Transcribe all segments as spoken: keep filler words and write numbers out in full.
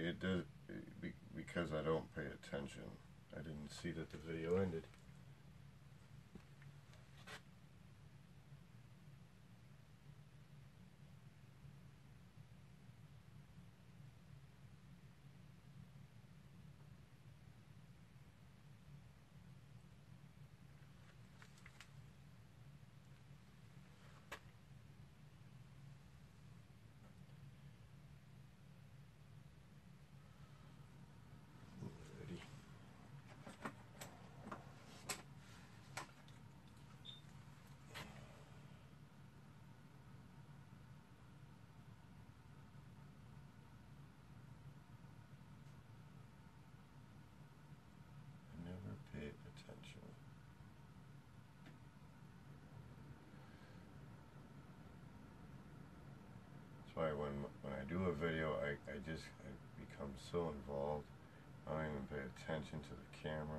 it does, be- because I don't pay attention. I didn't see that the video ended. Never paid attention. That's why when when I do a video, I, I just I become so involved. I don't even pay attention to the camera.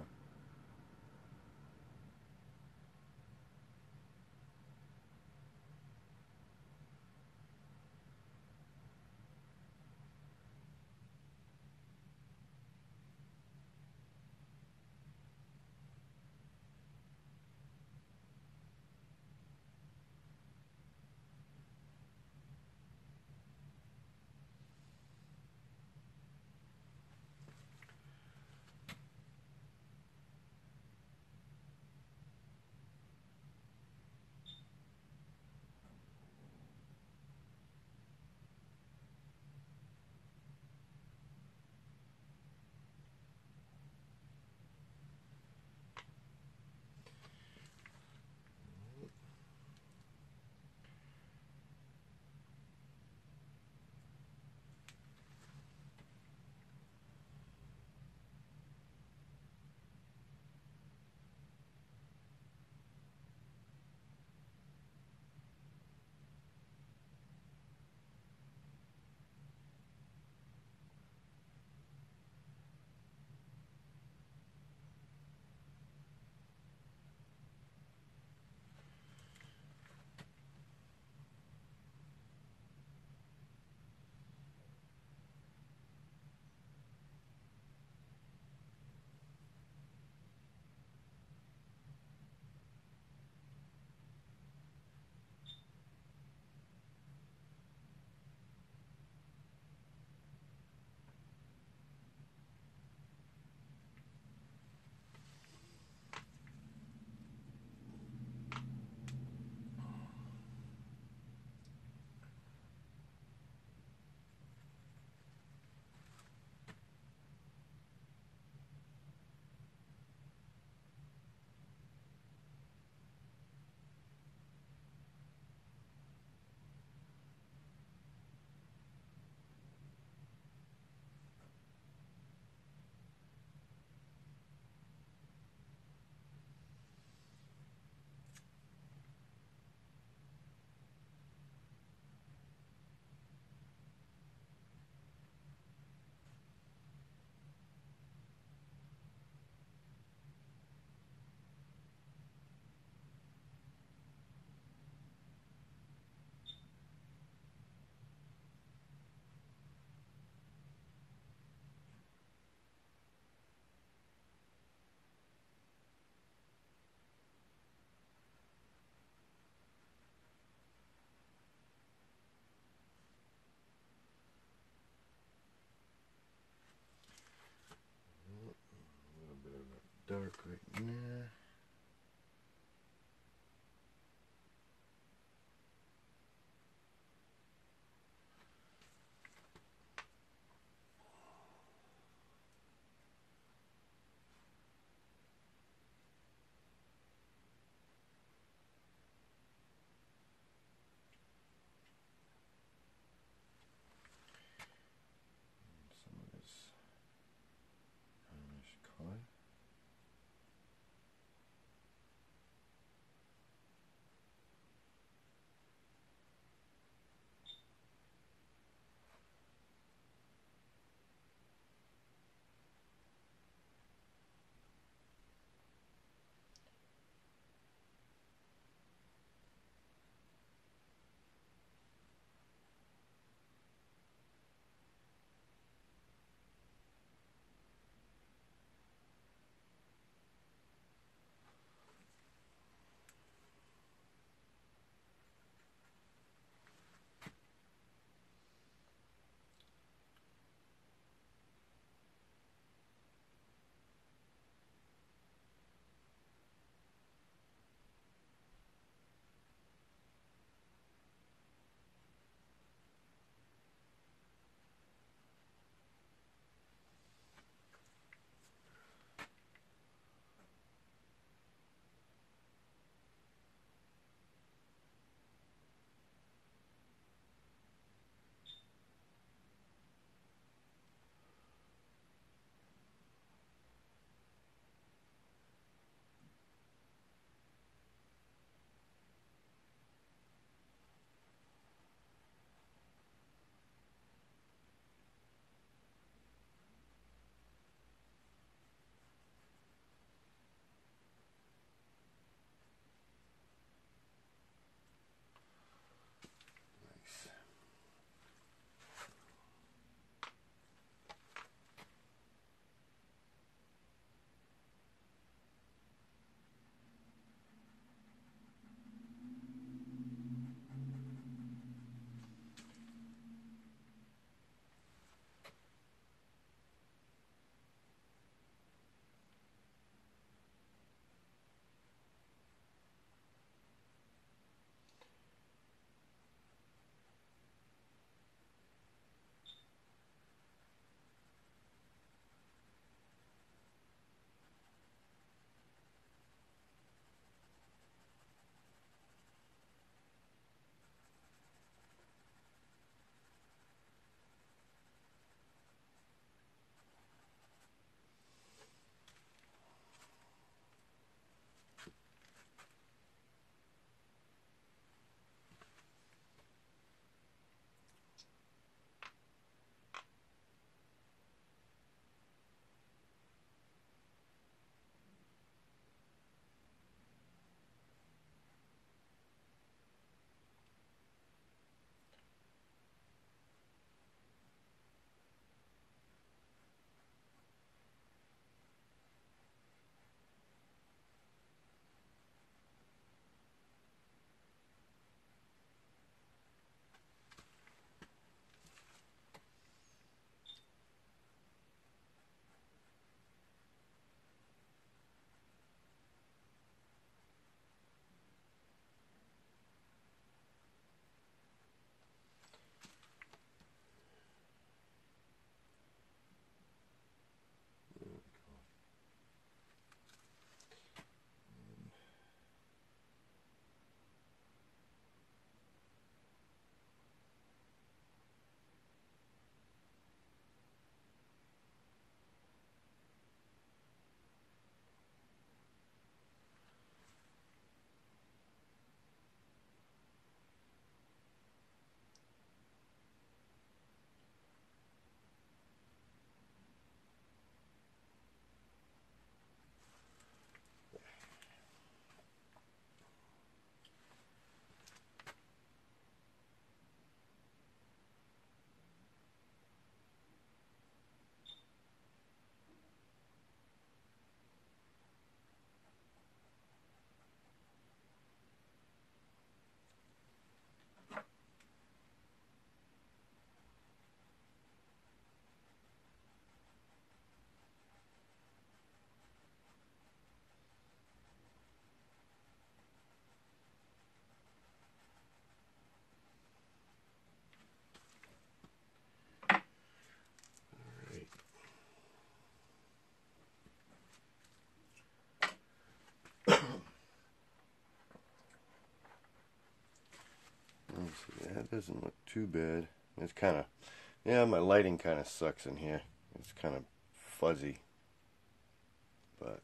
That doesn't look too bad. It's kind of, yeah, my lighting kind of sucks in here. It's kind of fuzzy. But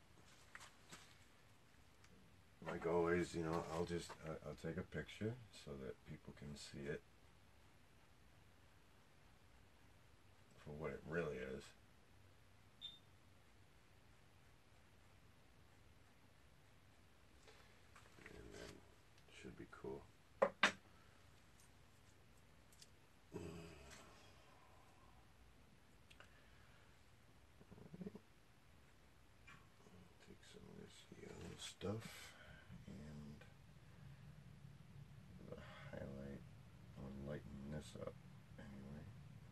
like always, you know, I'll just, I'll take a picture so that people can see it for what it really is. And then should be cool. Take some of this yellow stuff and the highlight. I'll lighten this up anyway.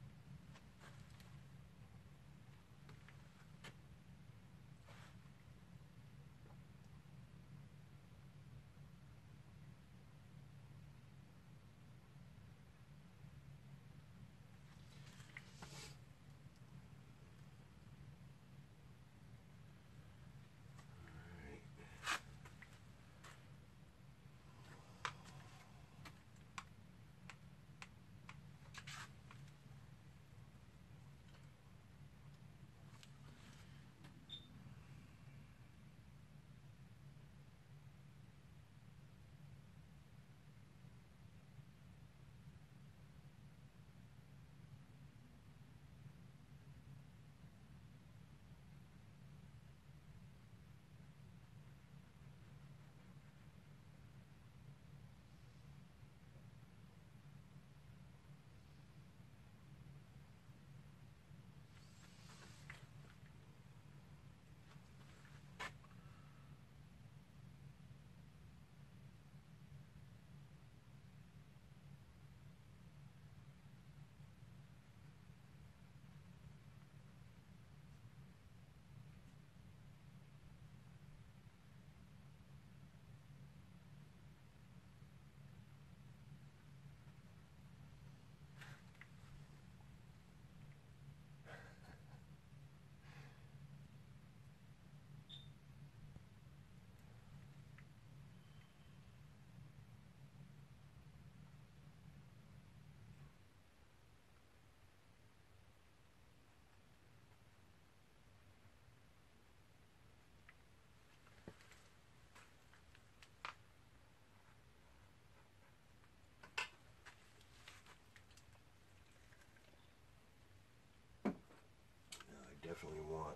Definitely want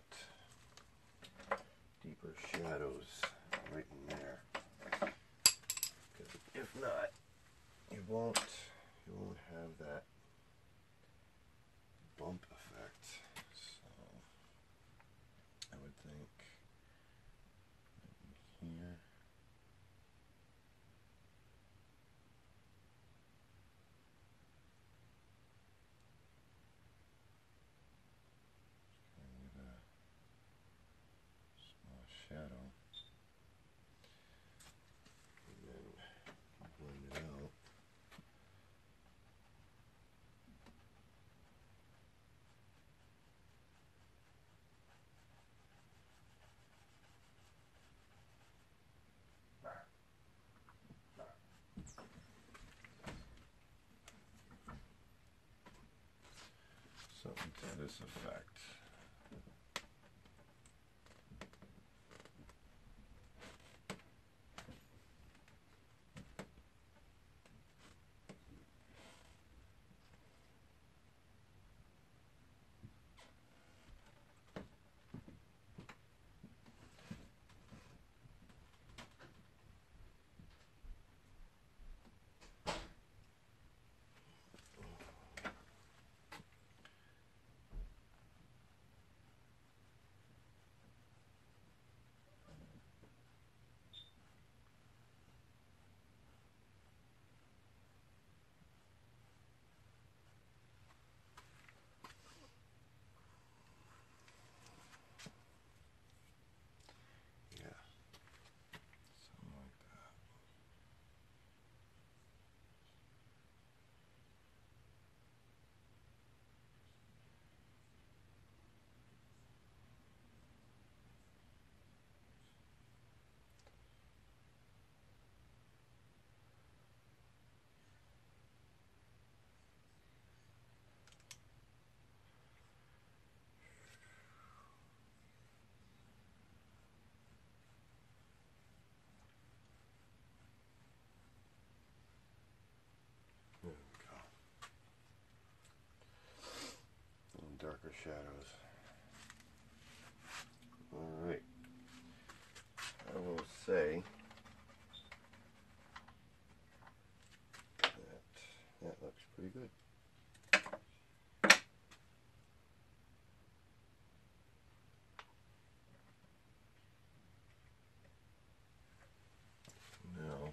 deeper shadows right in there, because if not, you won't you won't have that bump effect. So I would think here. Shadow, and then blend it out. Something to this effect. shadows. Alright. I will say that that looks pretty good. Now,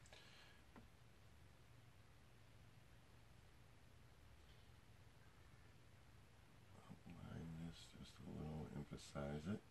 outline this just a little, emphasize it.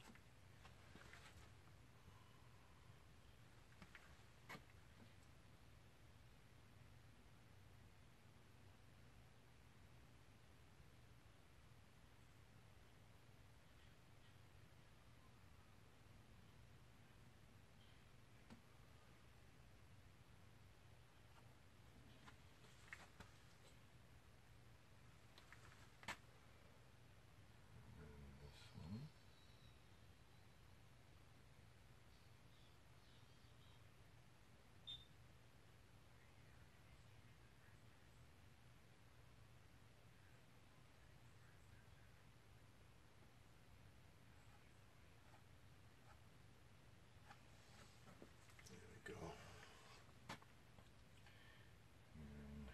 Go. And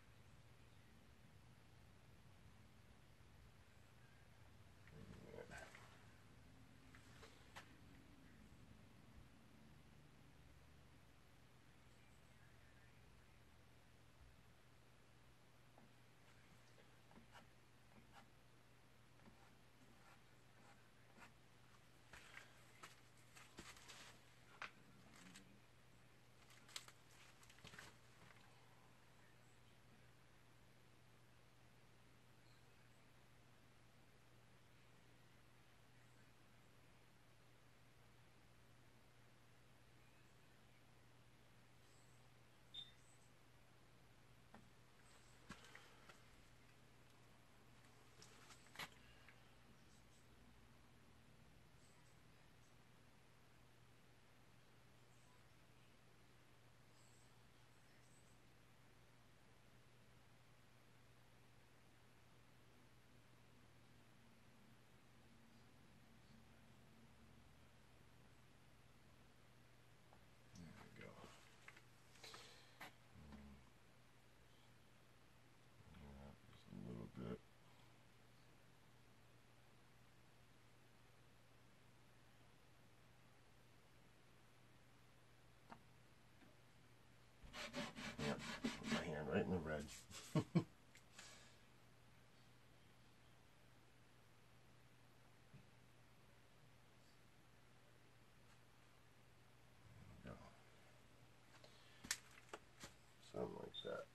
yep, put my hand right in the red. There we go. Something like that.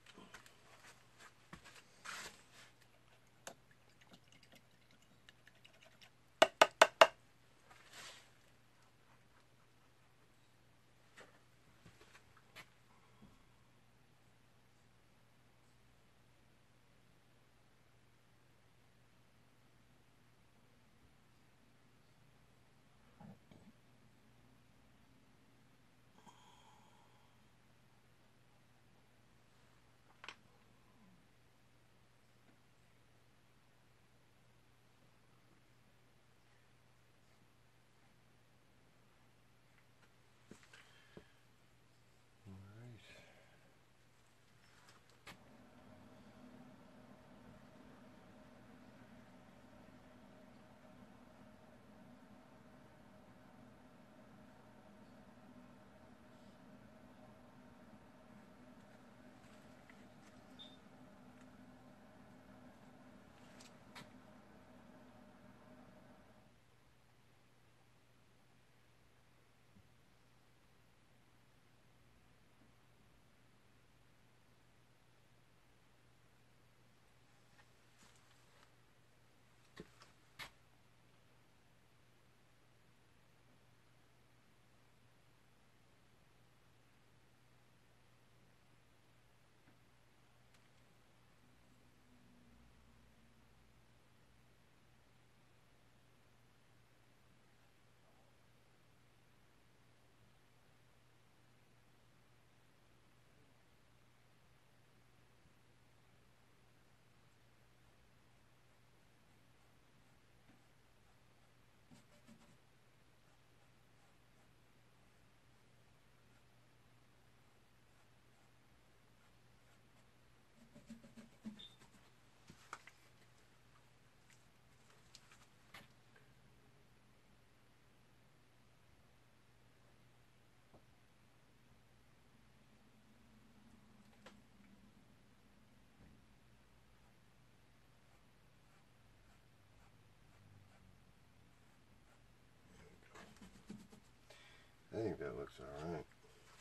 all right.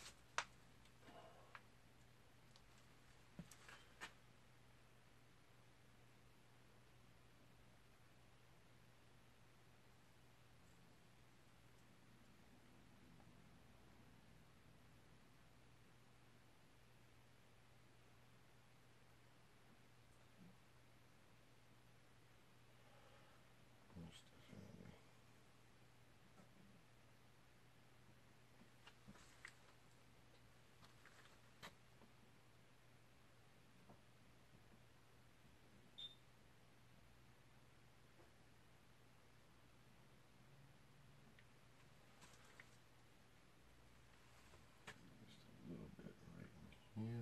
Most definitely. Just a little bit right in here.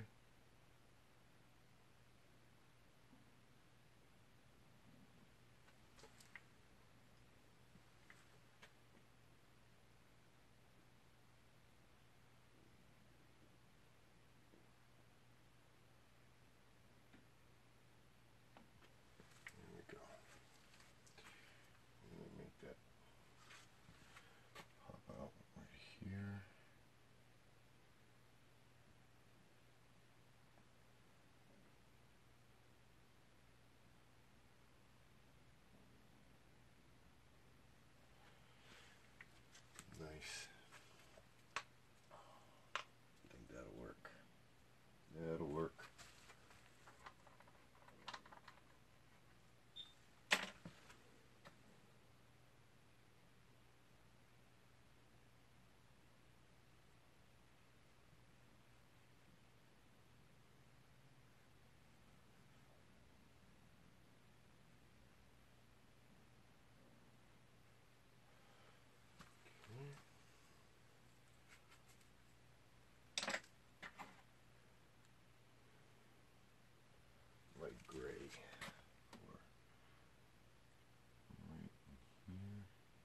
There we go. Let me make that pop out right here. Nice. I think that'll work. That'll work. Light gray. Or right in here.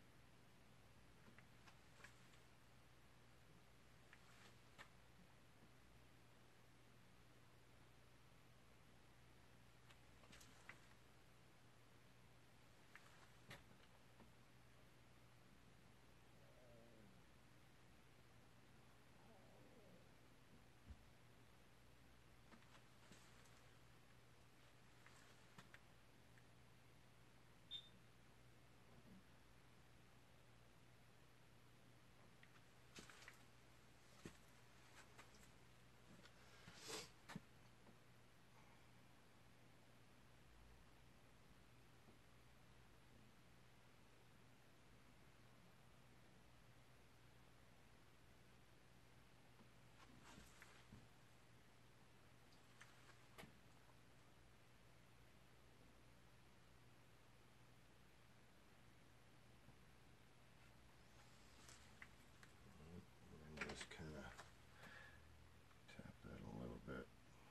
And just kind of tap that a little bit.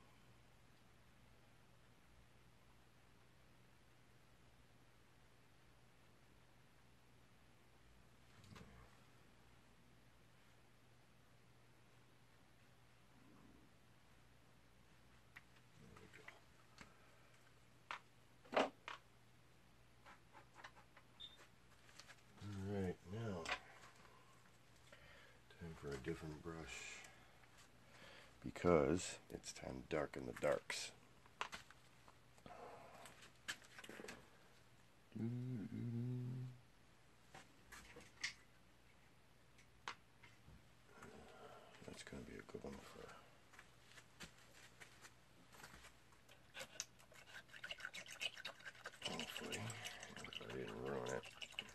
Alright, now time for a different brush because it's time to darken the darks. That's going to be a good one for hopefully, if I didn't ruin it.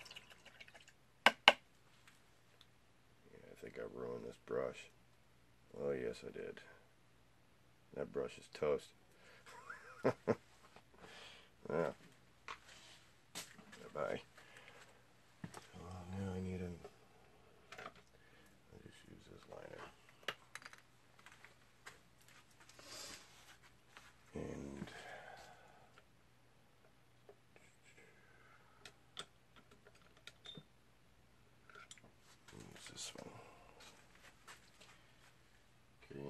Yeah, I think I ruined this brush. Oh yes I did. That brush is toast. Yeah. Bye. So now I need a. I just use this liner. And use this one. Okay.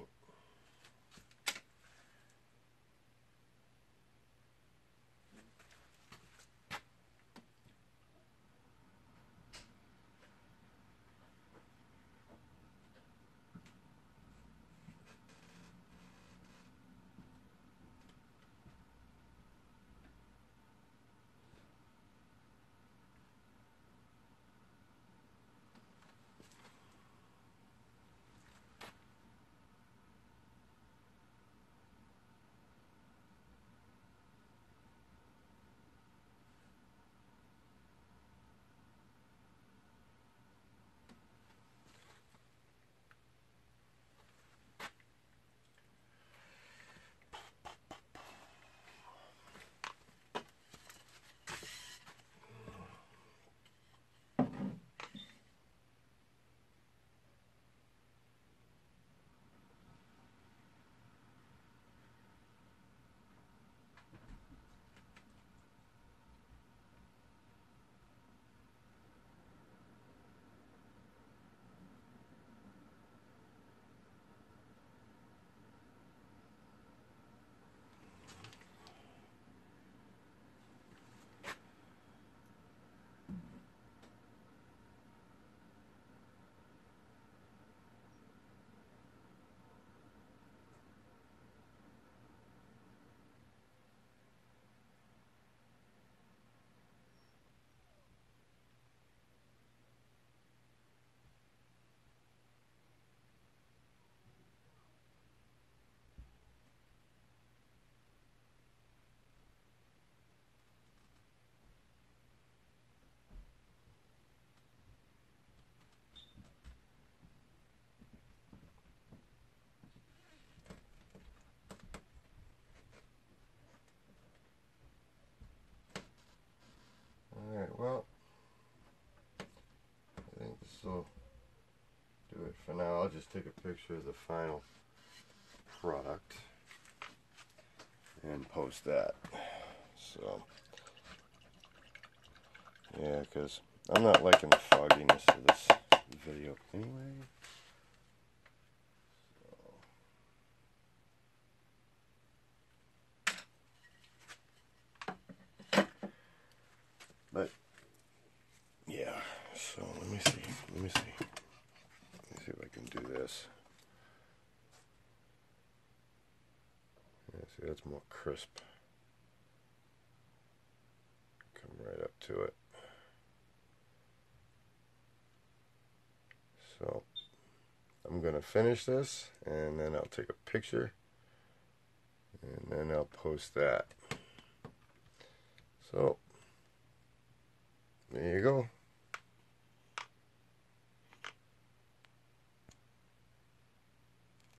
for now, I'll just take a picture of the final product and post that. So, yeah, because I'm not liking the fogginess of this video anyway. But yeah, so let me see. Let me see. Let me see if I can do this. Yeah, see, that's more crisp. Come right up to it. So I'm gonna finish this, and then I'll take a picture, and then I'll post that. So there you go.